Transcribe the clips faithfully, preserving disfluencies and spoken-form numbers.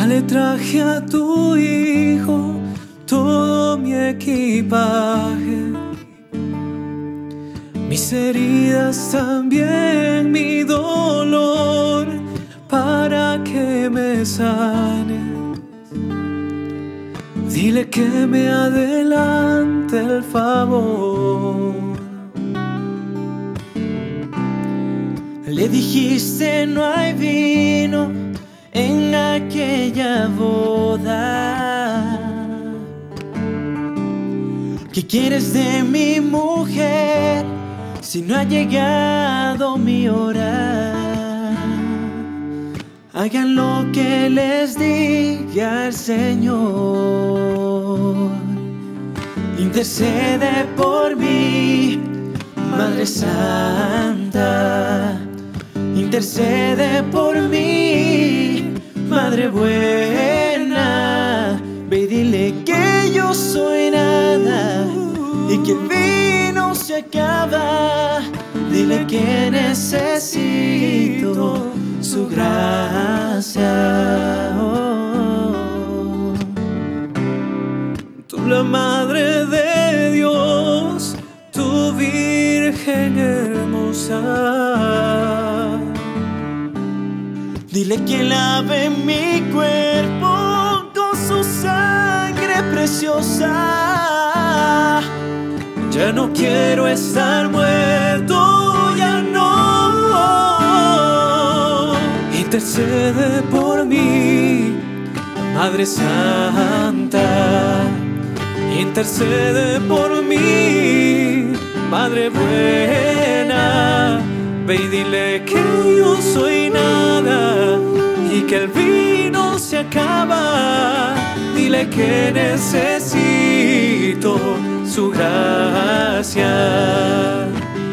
Ya le traje a tu hijo todo mi equipaje, mis heridas también, mi dolor, para que me sane. Dile que me adelante el favor. Le dijiste no hay vino en aquella boda. ¿Qué quieres de mi mujer si no ha llegado mi hora? Hagan lo que les diga el Señor. Intercede por mí, Madre Santa. Intercede por mí, Madre buena. Ve y dile que yo soy nada y que el vino se acaba. Dile que necesito su gracia. Oh. Tú la Madre de Dios, tu Virgen hermosa. Dile que lave mi cuerpo con su sangre preciosa. Ya no quiero estar muerto, ya no. Intercede por mí, Madre Santa. Intercede por mí, Madre buena. Ve y dile que yo soy nada y que el vino se acaba. Dile que necesito su gracia.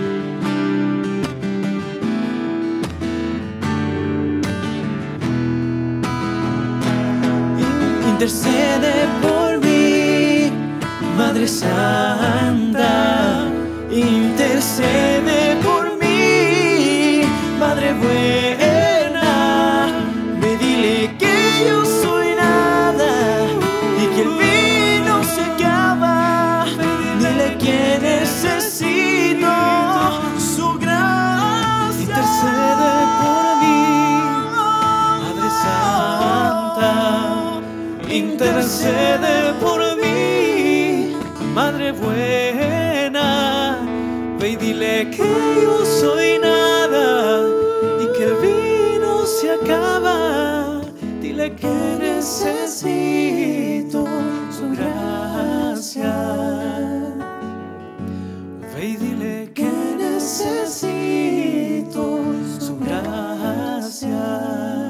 Intercede por mí, Madre Santa. Intercede por mí, Madre buena. Me dile que yo soy nada y que el vino se acaba. Dile que necesito su gracia. Intercede por mí, Madre Santa. Intercede por mí, Madre buena. Ve y dile que yo soy nada y que el vino se acaba. Dile que necesito su gracia. Ve y dile que necesito su gracia.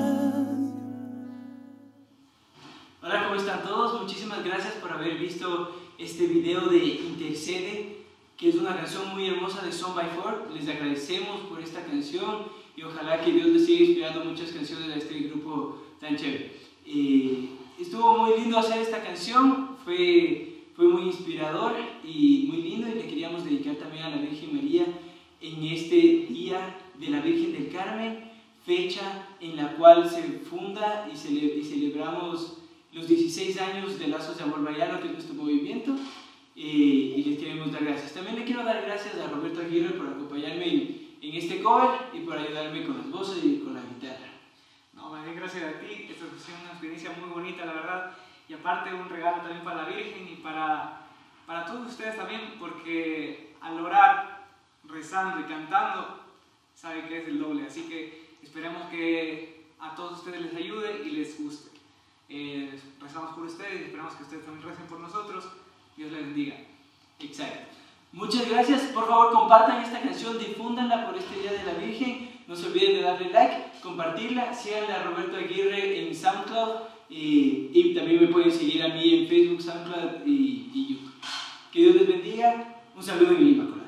Hola, ¿cómo están todos? Muchísimas gracias por haber visto este video de Intercede, que es una canción muy hermosa de Son by Four. Les agradecemos por esta canción y ojalá que Dios les siga inspirando muchas canciones a este grupo tan chévere. Eh, estuvo muy lindo hacer esta canción, fue, fue muy inspirador y muy lindo, y le queríamos dedicar también a la Virgen María en este Día de la Virgen del Carmen, fecha en la cual se funda y, cele y celebramos los dieciséis años de Lazos de Amor Mariano, que es nuestro movimiento. Eh, y les queremos dar gracias. También le quiero dar gracias a Roberto Aguirre por acompañarme en, en este cover y por ayudarme con las voces y con la guitarra. No, me doy gracias a ti. Esta ha sido una experiencia muy bonita, la verdad, y aparte un regalo también para la Virgen y para, para todos ustedes también, porque al orar, rezando y cantando, saben que es el doble. Así que esperemos que a todos ustedes les ayude y les guste. Eh, rezamos por ustedes y esperamos que ustedes también recen por nosotros. Dios les bendiga. Exacto. Muchas gracias. Por favor, compartan esta canción, difúndanla por este Día de la Virgen. No se olviden de darle like, compartirla. Síganle a Roberto Aguirre en SoundCloud y, y también me pueden seguir a mí en Facebook, SoundCloud y, y YouTube. Que Dios les bendiga. Un saludo en Lima.